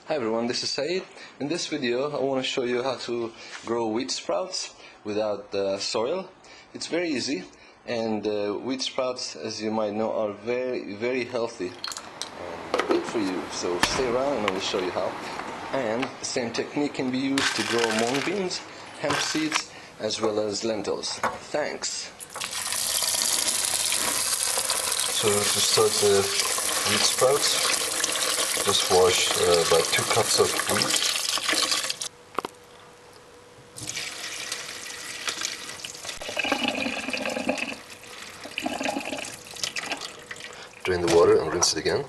Hi everyone, this is Saeid. In this video I want to show you how to grow wheat sprouts without soil. It's very easy, and wheat sprouts, as you might know, are very healthy and good for you. So stay around and I will show you how. And the same technique can be used to grow mung beans, hemp seeds, as well as lentils. Thanks. So to start the wheat sprouts, just wash about 2 cups of wheat. Drain the water and rinse it again.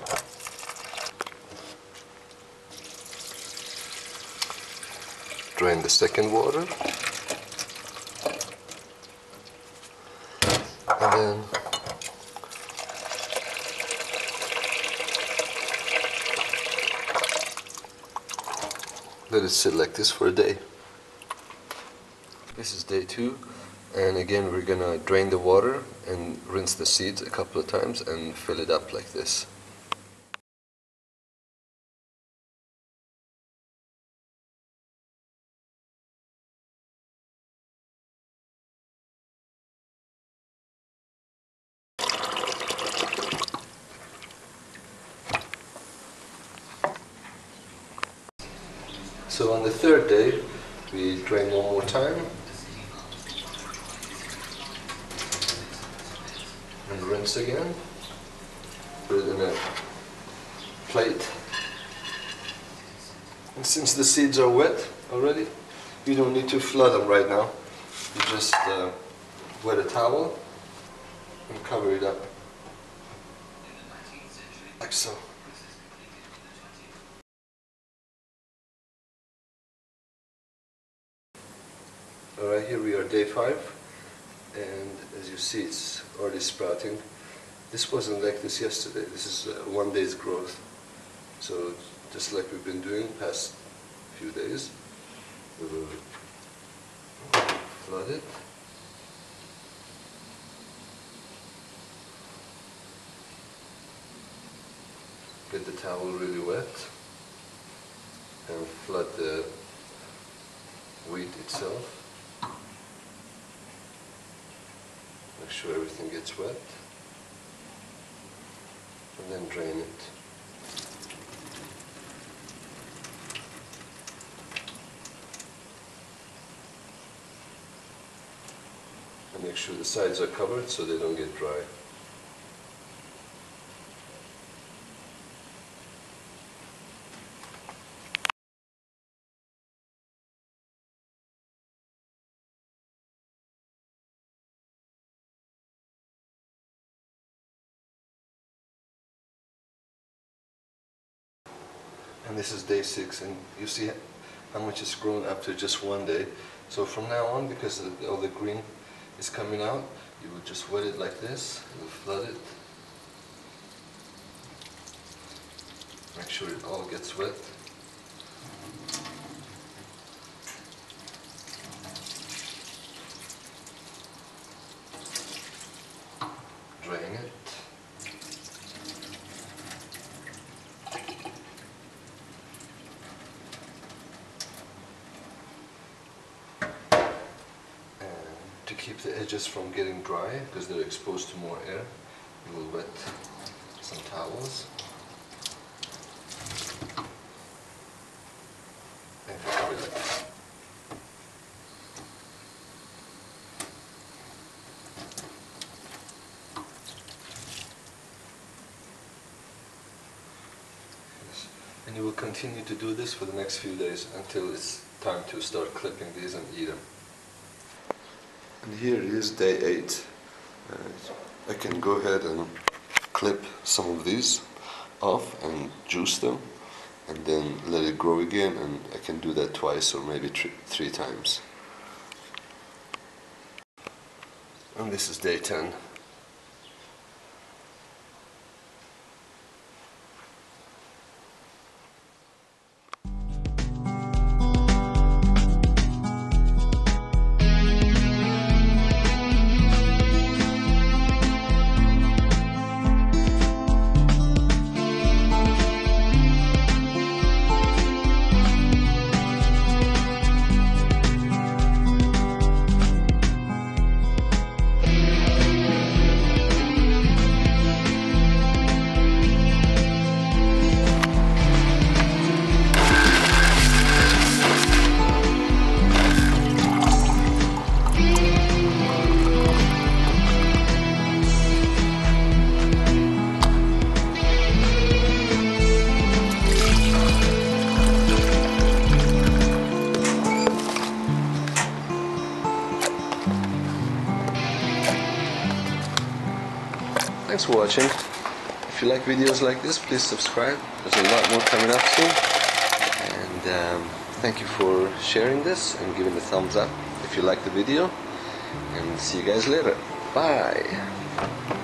Drain the second water. And then let it sit like this for a day. This is day 2, and again we're gonna drain the water and rinse the seeds a couple of times and fill it up like this. So on the third day, we drain one more time and rinse again. Put it in a plate. And since the seeds are wet already, you don't need to flood them right now. You just wet a towel and cover it up like so. Alright, here we are, day 5, and as you see, it's already sprouting. This wasn't like this yesterday. This is 1 day's growth. So just like we've been doing the past few days, we will flood it. Get the towel really wet and flood the wheat itself. Make sure everything gets wet, and then drain it. And make sure the sides are covered so they don't get dry. And this is day 6, and you see how much it's grown after just 1 day. So from now on, because all the green is coming out, you will just wet it like this, you will flood it. Make sure it all gets wet. Drain it. To keep the edges from getting dry, because they're exposed to more air, you will wet some towels and cover it. Yes. And you will continue to do this for the next few days until it's time to start clipping these and eat them. And here is day 8. I can go ahead and clip some of these off and juice them, and then let it grow again, and I can do that twice or maybe 3 times. And this is day 10. thanks for watching. If you like videos like this, please subscribe. There's a lot more coming up soon. And thank you for sharing this and giving a thumbs up if you like the video. And see you guys later. Bye.